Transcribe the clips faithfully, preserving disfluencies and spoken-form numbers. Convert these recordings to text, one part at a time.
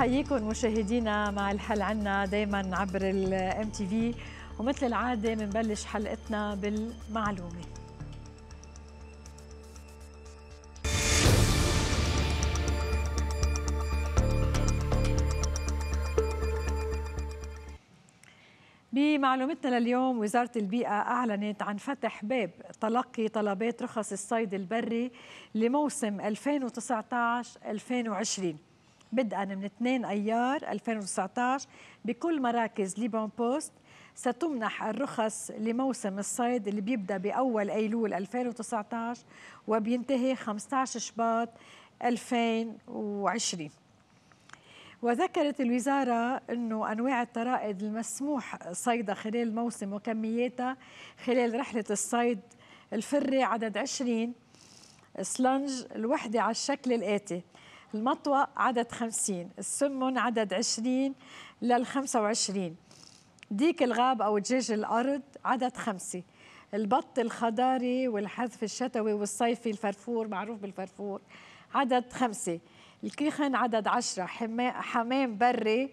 بحييكم مشاهدينا مع الحل عنا دايما عبر الام تي في، ومثل العاده بنبلش حلقتنا بالمعلومه. بمعلومتنا لليوم، وزارة البيئة أعلنت عن فتح باب تلقي طلبات رخص الصيد البري لموسم ألفين وتسعة عشر ألفين وعشرين بدءا من اثنين أيار ألفين وتسعة عشر بكل مراكز ليبان بوست. ستمنح الرخص لموسم الصيد اللي بيبدأ بأول أيلول ألفين وتسعة عشر وبينتهي خمسة عشر شباط ألفين وعشرين. وذكرت الوزارة أنه أنواع الطرائد المسموح صيدها خلال الموسم وكمياتها خلال رحلة الصيد: الفري عدد عشرين، سلنج الوحدة على الشكل الآتي: المطوى عدد خمسين، السمن عدد عشرين للخمسة وعشرين، ديك الغاب أو دجاج الأرض عدد خمسة، البط الخضاري والحذف الشتوي والصيفي الفرفور معروف بالفرفور عدد خمسة، الكيخن عدد عشرة، حمام بري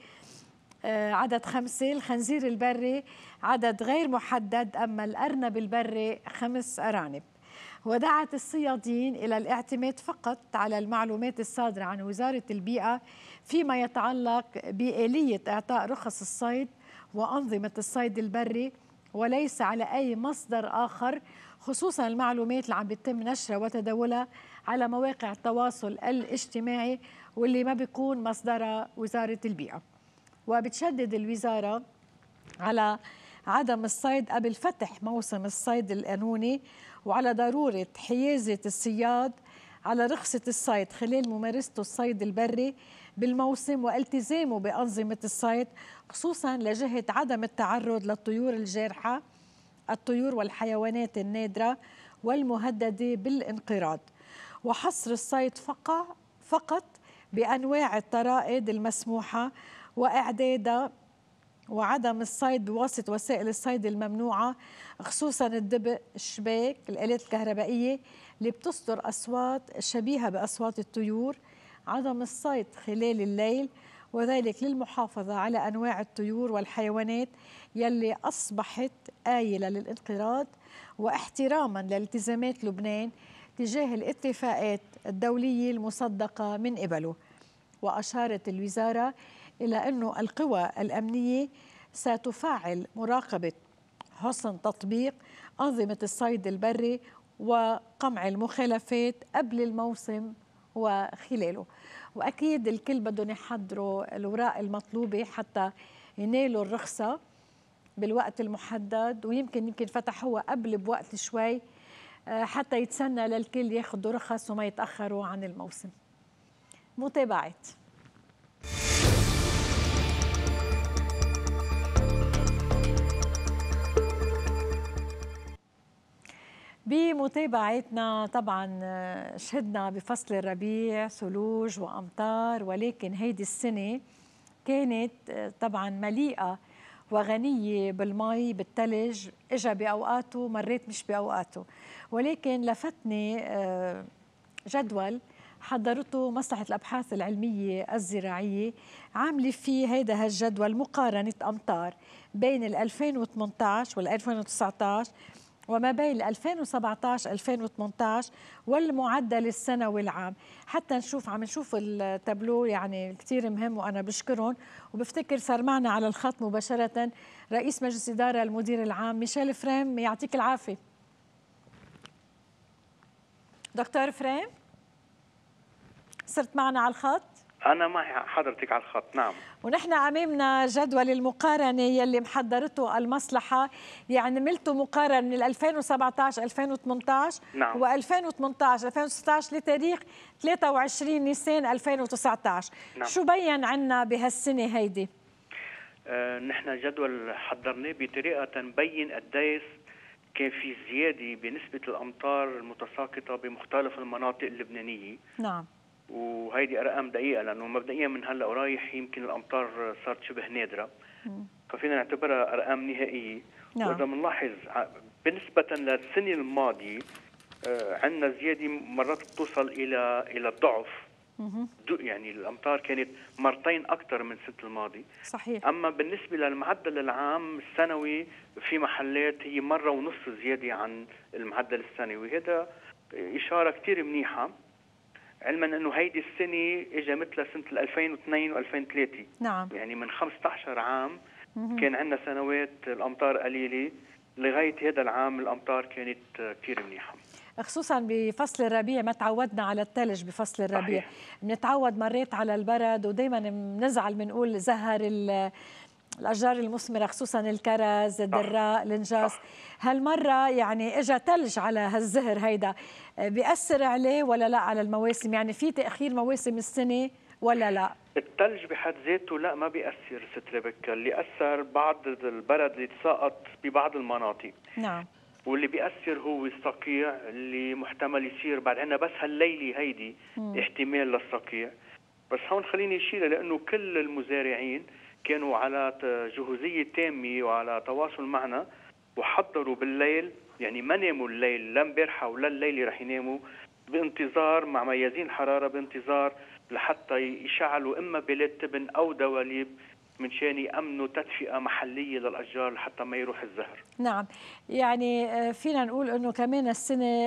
عدد خمسة، الخنزير البري عدد غير محدد، أما الأرنب البري خمس أرانب. ودعت الصيادين إلى الاعتماد فقط على المعلومات الصادرة عن وزارة البيئة فيما يتعلق بآلية إعطاء رخص الصيد وأنظمة الصيد البري، وليس على أي مصدر آخر، خصوصا المعلومات اللي عم بيتم نشرها وتداولها على مواقع التواصل الاجتماعي واللي ما بيكون مصدرها وزارة البيئة. وبتشدد الوزارة على عدم الصيد قبل فتح موسم الصيد القانوني، وعلى ضرورة حيازة الصياد على رخصة الصيد خلال ممارسته الصيد البري بالموسم والتزامه بأنظمة الصيد، خصوصا لجهة عدم التعرض للطيور الجارحة، الطيور والحيوانات النادرة والمهددة بالانقراض، وحصر الصيد فقط بأنواع الطرائد المسموحة وإعدادها، وعدم الصيد بواسطة وسائل الصيد الممنوعة، خصوصا الدبق، الشباك، الآلات الكهربائية اللي بتصدر أصوات شبيهة بأصوات الطيور، عدم الصيد خلال الليل، وذلك للمحافظة على أنواع الطيور والحيوانات يلي أصبحت آيلة للانقراض، واحتراما لالتزامات لبنان تجاه الاتفاقات الدولية المصدقة من قبله. وأشارت الوزارة إلى أن القوى الأمنية ستفعل مراقبة حسن تطبيق أنظمة الصيد البري وقمع المخالفات قبل الموسم وخلاله. وأكيد الكل بدهم يحضروا الأوراق المطلوبة حتى ينالوا الرخصة بالوقت المحدد، ويمكن يمكن فتحوها قبل بوقت شوي حتى يتسنى للكل ياخذوا رخص وما يتأخروا عن الموسم. متابعات. بمتابعتنا طبعا شهدنا بفصل الربيع ثلوج وأمطار، ولكن هيدي السنة كانت طبعا مليئة وغنية بالمي بالثلج، اجى بأوقاته مرات مش بأوقاته. ولكن لفتني جدول حضرته مصلحة الأبحاث العلمية الزراعية، عاملة فيه هيدا هالجدول مقارنة أمطار بين ال ألفين وثمانية عشر وال ألفين وتسعة عشر وما بين ألفين وسبعة عشر ألفين وثمانية عشر والمعدل السنوي العام، حتى نشوف عم نشوف التابلو يعني كتير مهم. وأنا بشكرهم، وبفتكر صار معنا على الخط مباشرة رئيس مجلس إدارة المدير العام ميشيل فريم. يعطيك العافية دكتور فريم، صرت معنا على الخط؟ أنا معي حضرتك على الخط. نعم. ونحن أمامنا جدول المقارنة يلي محضرته المصلحة، يعني عملتوا مقارنة من ألفين وسبعة عشر ألفين وثمانية عشر. نعم. و2018 ألفين وستة عشر لتاريخ ثلاثة وعشرين نيسان ألفين وتسعة عشر. نعم. شو بين عنا بهالسنة هيدي؟ آه نحن جدول حضرناه بطريقة تبين قديش كان في زيادة بنسبة الأمطار المتساقطة بمختلف المناطق اللبنانية. نعم. وهيدي أرقام دقيقة، لأنه مبدئيا من هلا ورايح يمكن الأمطار صارت شبه نادرة، م. ففينا نعتبرها أرقام نهائية. نعم. وإذا بنلاحظ بالنسبة للسنة الماضية عندنا زيادة مرات بتوصل إلى إلى الضعف يعني الأمطار كانت مرتين أكثر من السنة الماضي. صحيح. أما بالنسبة للمعدل العام السنوي في محلات هي مرة ونص زيادة عن المعدل السنوي. هذا إشارة كتير منيحة، علما أنه هيدي السنة إجا مثل سنة ألفين واثنين وألفين وثلاثة. نعم. يعني من خمسة عشر عام كان عندنا سنوات الأمطار قليلة، لغاية هذا العام الأمطار كانت كتير منيحة، خصوصا بفصل الربيع. ما تعودنا على الثلج بفصل الربيع، بنتعود مريت على البرد، ودايما بنزعل بنقول زهر الأشجار المثمرة، خصوصا الكرز، الدراء، الانجاس. هالمرة يعني اجى ثلج على هالزهر، هيدا بيأثر عليه ولا لا على المواسم؟ يعني في تأخير مواسم السنة ولا لا؟ الثلج بحد ذاته لا، ما بيأثر ست ريبيكا. اللي أثر بعض البرد اللي تساقط ببعض المناطق. نعم. واللي بيأثر هو الصقيع اللي محتمل يصير بعد عنا، بس هالليلة هيدي م. احتمال للصقيع. بس هون خليني أشير لأنه كل المزارعين كانوا على جهوزية تامة وعلى تواصل معنا، وحضروا بالليل، يعني ما ناموا الليل، لا امبارحة ولا الليلة رح يناموا، بانتظار مع ميازين الحرارة، بانتظار لحتى يشعلوا إما بلاد تبن أو دواليب من شان يأمنوا تدفئة محلية للأشجار حتى ما يروح الزهر. نعم، يعني فينا نقول أنه كمان السنة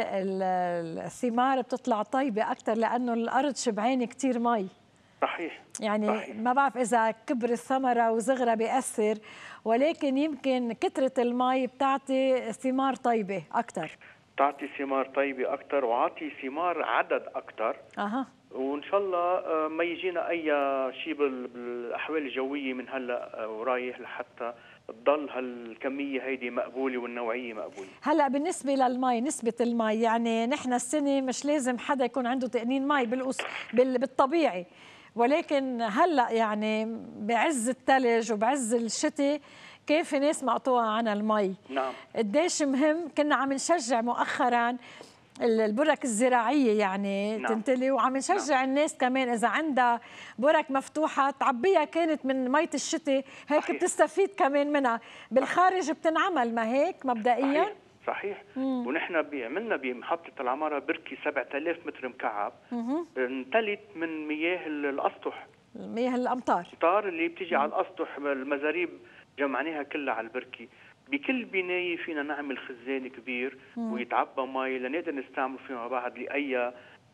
الثمار بتطلع طيبة أكثر لأنه الأرض شبعانة كتير مي. صحيح. يعني صحيح. ما بعرف إذا كبر الثمرة وصغرها بيأثر، ولكن يمكن كثرة المي بتعطي ثمار طيبة أكثر. تعطي ثمار طيبة أكثر وعطي ثمار عدد أكثر. أها. وإن شاء الله ما يجينا أي شيء بالأحوال الجوية من هلأ ورايح لحتى تضل هالكمية هيدي مقبولة والنوعية مقبولة. هلأ بالنسبة للمي، نسبة المي، يعني نحن السنة مش لازم حدا يكون عنده تقنين مي بالأس بالطبيعي، ولكن هلأ يعني بعز الثلج وبعز الشتاء كيف في ناس مقطوعة عن المي. نعم. قديش مهم. كنا عم نشجع مؤخرا البرك الزراعية يعني نعم. تنتلي، وعم نشجع نعم. الناس كمان إذا عندها برك مفتوحة تعبيها كانت من مية الشتاء، هيك صحيح. بتستفيد كمان منها. بالخارج بتنعمل ما هيك مبدئيا. صحيح. صحيح. ونحن عملنا بمحطة العمارة بركي سبعة آلاف متر مكعب انتلت من مياه الأسطح، مياه الأمطار الأمطار اللي بتيجي على الأسطح. المزاريب جمعناها كلها على البركي. بكل بناية فينا نعمل خزان كبير مم. ويتعبى مي لنقدر نستعمل فيما بعد لأي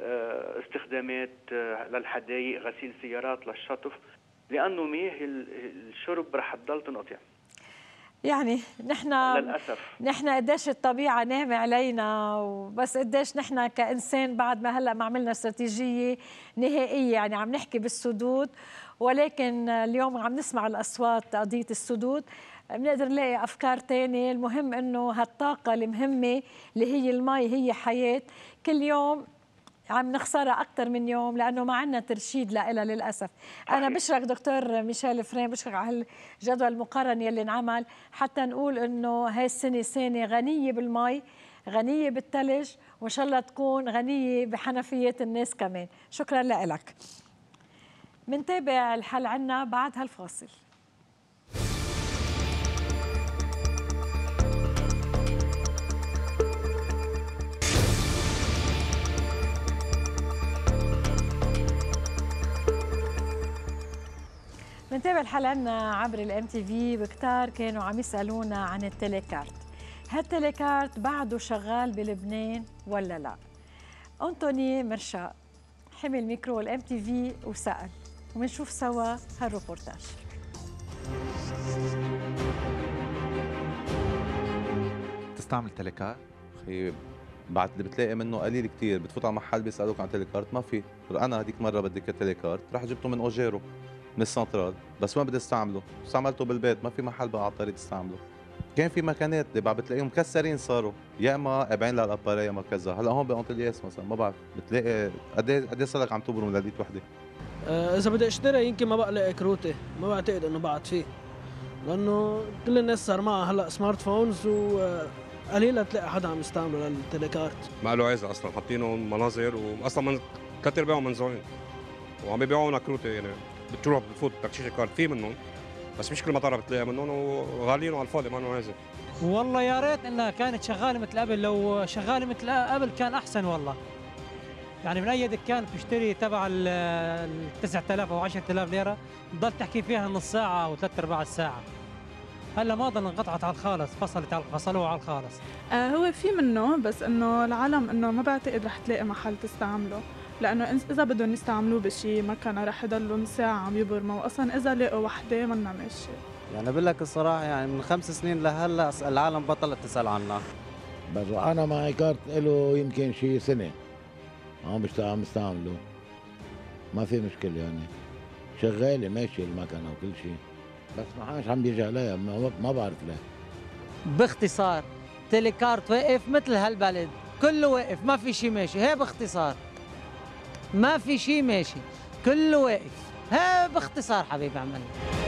استخدامات للحدائق، غسيل سيارات، للشطف، لأنه مياه الشرب رح تضل تنقطع. يعني نحن للأسف نحن قديش الطبيعة ناهمة علينا، وبس قديش نحن كإنسان بعد ما هلأ ما عملنا استراتيجية نهائية، يعني عم نحكي بالسدود، ولكن اليوم عم نسمع الأصوات قضية السدود، بنقدر نلاقي أفكار تانية. المهم إنه هالطاقة المهمة اللي هي المي هي حياة، كل يوم عم نخسرها أكثر من يوم لأنه ما عندنا ترشيد لها للأسف. أنا بشرك دكتور ميشيل فرين، بشرك على هالجدول المقارنة اللي انعمل حتى نقول إنه هاي السنة سنة غنية بالمي، غنية بالثلج، وإن شاء الله تكون غنية بحنفيات الناس كمان. شكرا لك. منتابع الحل عنا بعد هالفاصل. منتابع الحل عنا عبر الام تي في، وكتار كانوا عم يسالونا عن التليكارت. هالتليكارت بعده شغال بلبنان ولا لا؟ أنطوني مرشا حمل ميكرو الام تي في وسال، ومنشوف سوا هالروبورتاج. تستعمل تليكارت؟ اخي بعد اللي بتلاقي منه قليل كثير، بتفوت على محل بيسالوك عن تليكارت ما في. انا هذيك مره بدي تليكارت، رح جبته من اوجيرو من السنترال، بس ما بدي استعمله، استعملته بالبيت، ما في محل بقى على الطريق تستعمله. كان في مكانات اللي بعد بتلاقيهم مكسرين صاروا، يا اما قابعين للاباري يا ما كذا. هلا هون بأنطلياس مثلا ما بعرف بتلاقي قد ايه قد ايه صار لك عم تبرم لليت وحده. آه اذا بدي اشتري يمكن ما بقى لي كروتي، ما بعتقد انه بعد فيه، لانه كل الناس صار معها هلا سمارت فونز وقليل تلاقي حدا عم يستعمله للتليكارت. ما له عايزه اصلا، حاطينهم مناظر واصلا من ثلاث ارباعهم منزوعين وعم يبيعوا لنا كروتي. يعني بتروح بتفوت تكشيشه كارت في منهم، بس مش كل مطار بتلاقيها منهم وغاليين على الفاضي، ما انه عايزه. والله يا ريت انها كانت شغاله مثل قبل، لو شغاله مثل قبل كان احسن والله. يعني من اي دكان بتشتري تبع ال تسعة آلاف او عشرة آلاف ليره بتضل تحكي فيها نص ساعه او ثلاث ارباع الساعه. هلا ما ضل انقطعت على الخالص، فصلت على فصلوها على الخالص. آه هو في منه، بس انه العالم انه ما بعتقد رح تلاقي محل تستعمله، لانه اذا بدهم يستعملوه بشي مكنه رح يضلوا ساعه عم يبرموا، واصلا اذا لقوا وحده منا ماشيه. يعني بقول لك الصراحه، يعني من خمس سنين لهلا العالم بطلت تسال عنها. بس انا معي كارت له يمكن شي سنه عم عم بستعمله، ما في مشكله يعني، شغاله ماشي المكنه وكل شيء، بس ما حدش عم بيجي عليها، ما بعرف ليه. باختصار تيليكارت واقف مثل هالبلد، كله واقف، ما في شيء ماشي، هي باختصار ما في شيء ماشي، كله واقف، هي باختصار حبيبي عملنا.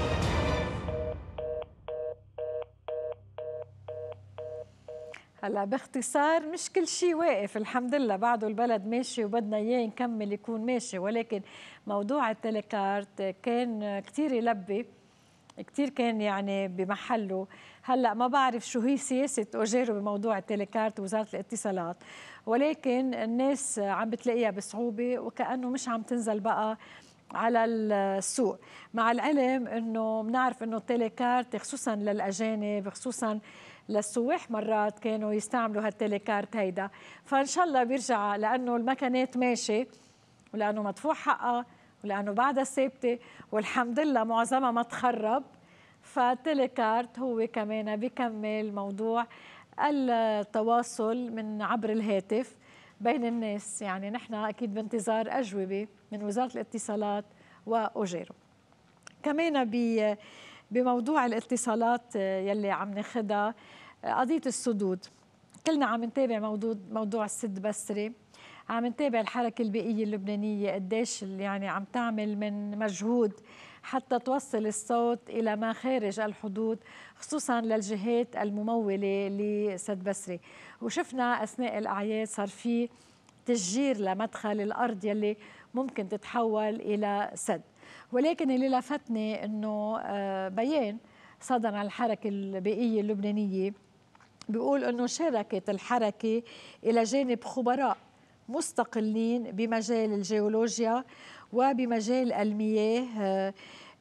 هلا باختصار مش كل شيء واقف، الحمد لله بعده البلد ماشي وبدنا اياه نكمل يكون ماشي، ولكن موضوع التليكارت كان كثير يلبي، كثير كان يعني بمحله. هلا ما بعرف شو هي سياسه اوجيرو بموضوع التليكارت ووزاره الاتصالات، ولكن الناس عم بتلاقيها بصعوبه وكانه مش عم تنزل بقى على السوق، مع العلم انه بنعرف انه التليكارت خصوصا للاجانب خصوصا للسواح مرات كانوا يستعملوا هالتليكارت هيدا، فان شاء الله بيرجع لانه المكنات ماشي ولانه مدفوع حقها ولانه بعدها ثابته والحمد لله معظمها ما تخرب، فالتليكارت هو كمان بيكمل موضوع التواصل من عبر الهاتف بين الناس. يعني نحن اكيد بانتظار اجوبه من وزاره الاتصالات واوجيرو. كمان بموضوع الاتصالات يلي عم ناخذها قضيه السدود، كلنا عم نتابع موضوع موضوع السد بسري، عم نتابع الحركه البيئيه اللبنانيه قديش يعني عم تعمل من مجهود حتى توصل الصوت الى ما خارج الحدود خصوصا للجهات المموله لسد بسري، وشفنا اثناء الاعياد صار في تشجير لمدخل الارض يلي ممكن تتحول الى سد. ولكن اللي لفتني انه بيان صدر عن الحركه البيئيه اللبنانيه بيقول انه شاركت الحركه الى جانب خبراء مستقلين بمجال الجيولوجيا وبمجال المياه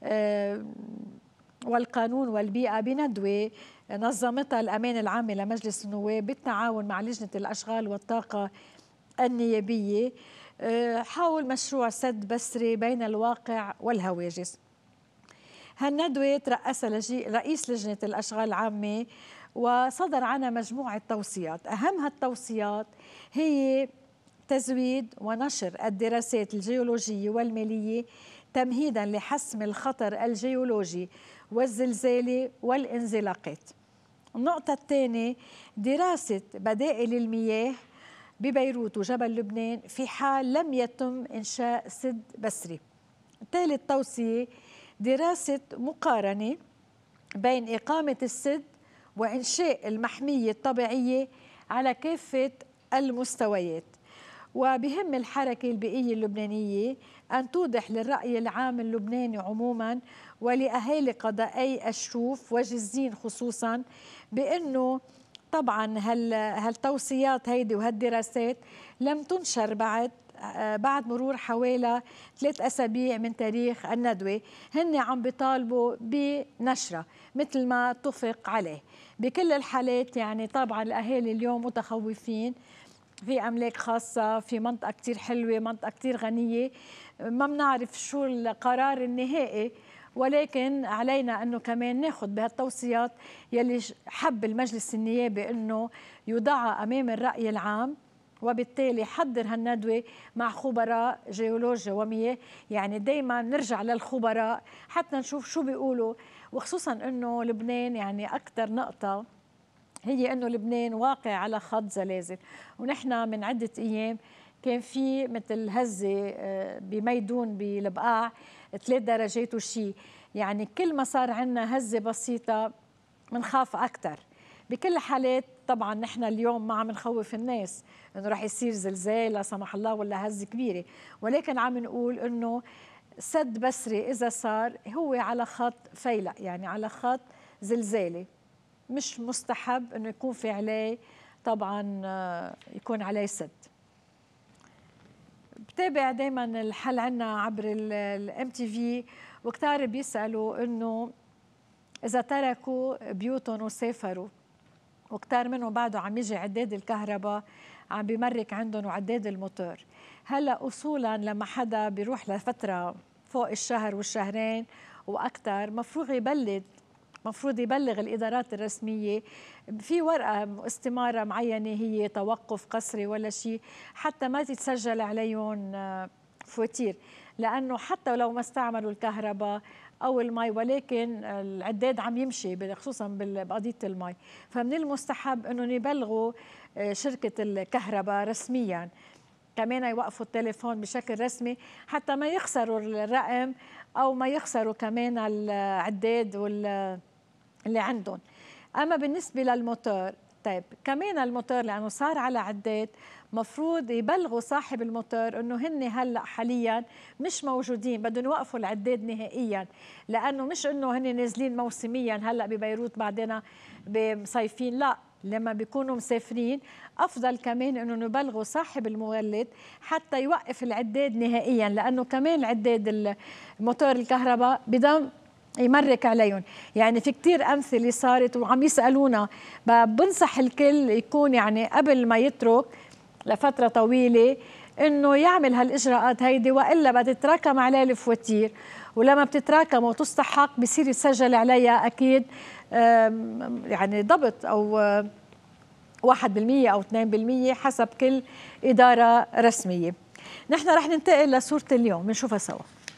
والقانون والبيئة بندوة نظمتها الأمانة العامة لمجلس النواب بالتعاون مع لجنة الأشغال والطاقة النيابية حول مشروع سد بسري بين الواقع والهواجس. هالندوة ترأسها رئيس لجنة الأشغال العامة وصدر عنها مجموعة توصيات، أهم هالتوصيات هي تزويد ونشر الدراسات الجيولوجية والمالية تمهيداً لحسم الخطر الجيولوجي والزلزالي والانزلاقات. النقطة الثانية دراسة بدائل المياه ببيروت وجبل لبنان في حال لم يتم إنشاء سد بسري. ثالث توصية دراسة مقارنة بين إقامة السد وإنشاء المحمية الطبيعية على كافة المستويات. وبهم الحركة البيئية اللبنانية أن توضح للرأي العام اللبناني عموما ولأهالي قضائي الشوف وجزين خصوصا بأنه طبعا هالتوصيات هيدي وهالدراسات لم تنشر بعد بعد مرور حوالي ثلاث أسابيع من تاريخ الندوة، هن عم بيطالبوا بنشرة مثل ما اتفق عليه. بكل الحالات يعني طبعا الأهالي اليوم متخوفين، في أملاك خاصة في منطقة كتير حلوة منطقة كتير غنية، ما بنعرف شو القرار النهائي، ولكن علينا أنه كمان ناخذ بهالتوصيات يلي حب المجلس النيابي أنه يوضعها أمام الرأي العام، وبالتالي حضر هالندوة مع خبراء جيولوجيا ومياه، يعني دايما نرجع للخبراء حتى نشوف شو بيقولوا، وخصوصا أنه لبنان يعني أكثر نقطة هي أنه لبنان واقع على خط زلازل، ونحن من عدة أيام كان في مثل هزة بميدون بالبقاع ثلاث درجات وشي، يعني كل ما صار عنا هزة بسيطة منخاف أكثر. بكل الحالات طبعا نحن اليوم ما عم نخوف الناس انه رح يصير زلزال لا سمح الله ولا هزة كبيرة، ولكن عم نقول انه سد بسري اذا صار هو على خط فيلق، يعني على خط زلزالي، مش مستحب انه يكون في عليه طبعا يكون عليه سد. بتابع دائما الحل عنا عبر الام تي في، وكتار بيسالوا انه اذا تركوا بيوتهم وسافروا، وكتار منهم بعده عم يجي عداد الكهرباء عم بيمرك عندهم وعداد الموتور. هلا اصولا لما حدا بيروح لفتره فوق الشهر والشهرين واكثر مفروض يبلد مفروض يبلغ الادارات الرسميه في ورقه استماره معينه، هي توقف قسري ولا شيء، حتى ما تتسجل عليهم فواتير، لانه حتى لو ما استعملوا الكهرباء او المي ولكن العداد عم يمشي خصوصا بقضيه المي، فمن المستحب انه يبلغوا شركه الكهرباء رسميا، كمان يوقفوا التليفون بشكل رسمي حتى ما يخسروا الرقم او ما يخسروا كمان العداد اللي عندهم. اما بالنسبه للموتور، طيب كمان الموتور لانه صار على عداد مفروض يبلغوا صاحب الموتور انه هن هلا حاليا مش موجودين، بدهم يوقفوا العداد نهائيا، لانه مش انه هن نازلين موسميا هلا ببيروت بعدين بصيفين، لا، لما بيكونوا مسافرين افضل كمان انه نبلغوا صاحب المولد حتى يوقف العداد نهائيا، لانه كمان العداد الموتور الكهرباء بدم يمرك عليهم. يعني في كتير أمثلة صارت وعم يسألونا، بنصح الكل يكون يعني قبل ما يترك لفترة طويلة إنه يعمل هالإجراءات هيدي، وإلا بتتراكم عليه الفواتير، ولما بتتراكم وتستحق بصير يسجل عليها أكيد يعني ضبط أو واحد بالمية أو اثنين بالمية حسب كل إدارة رسمية. نحن رح ننتقل لصورة اليوم بنشوفها سوا.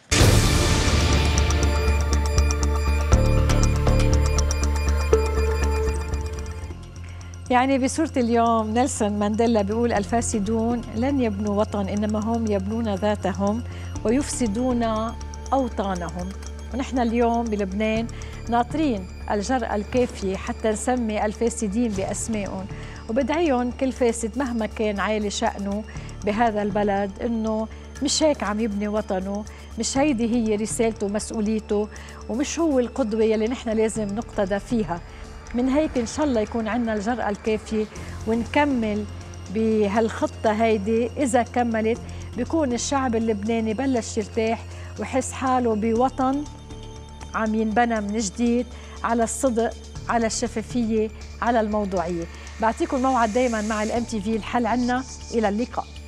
يعني بصورة اليوم نيلسون مانديلا بيقول الفاسدون لن يبنوا وطن، إنما هم يبنون ذاتهم ويفسدون أوطانهم. ونحن اليوم بلبنان ناطرين الجرأة الكافية حتى نسمي الفاسدين بأسمائهم، وبدعيهم كل فاسد مهما كان عالي شأنه بهذا البلد إنه مش هيك عم يبني وطنه، مش هيدي هي رسالته ومسؤوليته، ومش هو القدوة يلي نحن لازم نقتدى فيها. من هيك إن شاء الله يكون عندنا الجرأة الكافية ونكمل بهالخطة هيدي. إذا كملت بيكون الشعب اللبناني بلش يرتاح ويحس حاله بوطن عم ينبنى من جديد على الصدق، على الشفافية، على الموضوعية. بعطيكم موعد دايما مع الام تي في الحل عنا. إلى اللقاء.